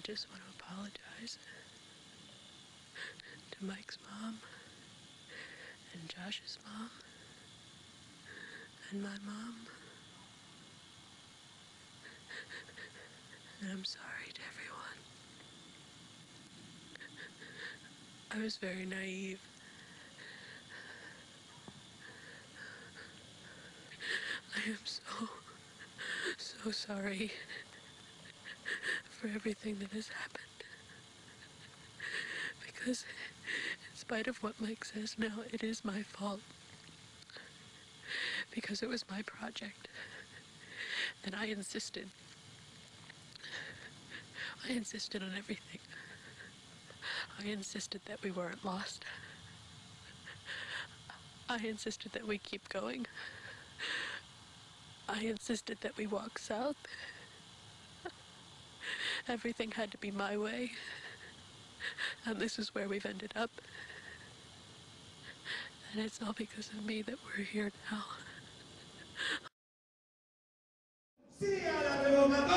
just want to apologize to Mike's mom and Josh's mom and my mom. And I'm sorry to everyone. I was very naive. I am so sorry for everything that has happened. Because in spite of what Mike says now, it is my fault. Because it was my project. And I insisted. I insisted on everything. I insisted that we weren't lost. I insisted that we keep going. I insisted that we walk south. Everything had to be my way. And this is where we've ended up. And it's all because of me that we're here now. Sí a la revocación.